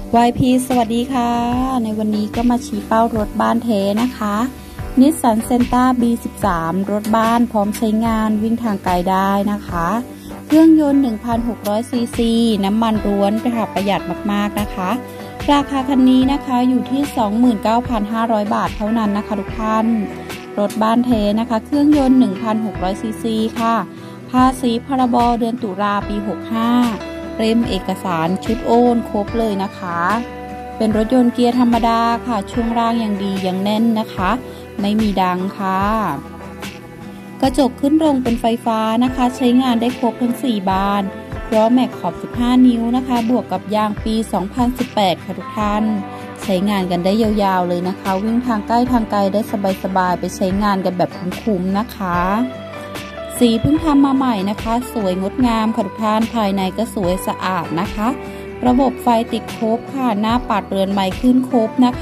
YP สวัสดีค่ะในวันนี้ก็มาชี้เป้ารถบ้านเทนะคะนิสสันเซนต้า B13 รถบ้านพร้อมใช้งานวิ่งทางไกลได้นะคะเครื่องยนต์ 1,600 ซีซีน้ำมันล้วนประหยัดมากๆนะคะราคาคันนี้นะคะอยู่ที่ 29,500 บาทเท่านั้นนะคะทุกท่านรถบ้านเทนะคะเครื่องยนต์ 1,600 ซีซีค่ะภาษีพรบเดือนตุลาปี 65เล่มเอกสารชุดโอนครบเลยนะคะเป็นรถยนต์เกียร์ธรรมดาค่ะช่วงล่างยังดียังแน่นนะคะไม่มีดังค่ะกระจกขึ้นลงเป็นไฟฟ้านะคะใช้งานได้ครบทั้ง4บานล้อแม็กขอบ15นิ้วนะคะบวกกับยางปี 2018 ค่ะทุกท่านใช้งานกันได้ยาวๆเลยนะคะวิ่งทางใกล้ทางไกลได้สบายๆไปใช้งานกันแบบคุ้มๆนะคะสีเพิ่งทำมาใหม่นะคะสวยงดงามค่ะทุกท่านภายในก็สวยสะอาดนะคะระบบไฟติดครบค่ะหน้าปัดเรือนใหม่ขึ้นครบนะคะ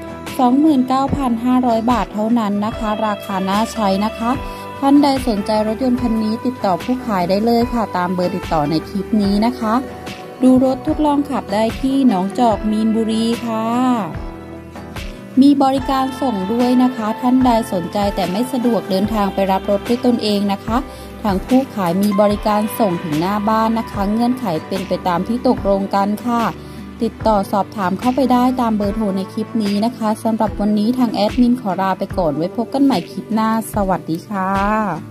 29,500 บาทเท่านั้นนะคะราคาน่าใช้นะคะท่านใดสนใจรถยนต์คันนี้ติดต่อผู้ขายได้เลยค่ะตามเบอร์ติดต่อในคลิปนี้นะคะดูรถทดลองขับได้ที่หนองจอกมีนบุรีค่ะมีบริการส่งด้วยนะคะท่านใดสนใจแต่ไม่สะดวกเดินทางไปรับรถด้วยตนเองนะคะทางผู้ขายมีบริการส่งถึงหน้าบ้านนะคะเงื่อนไขเป็นไปตามที่ตกลงกันค่ะติดต่อสอบถามเข้าไปได้ตามเบอร์โทรในคลิปนี้นะคะสำหรับวันนี้ทางแอดมินขอลาไปก่อนไว้พบกันใหม่คลิปหน้าสวัสดีค่ะ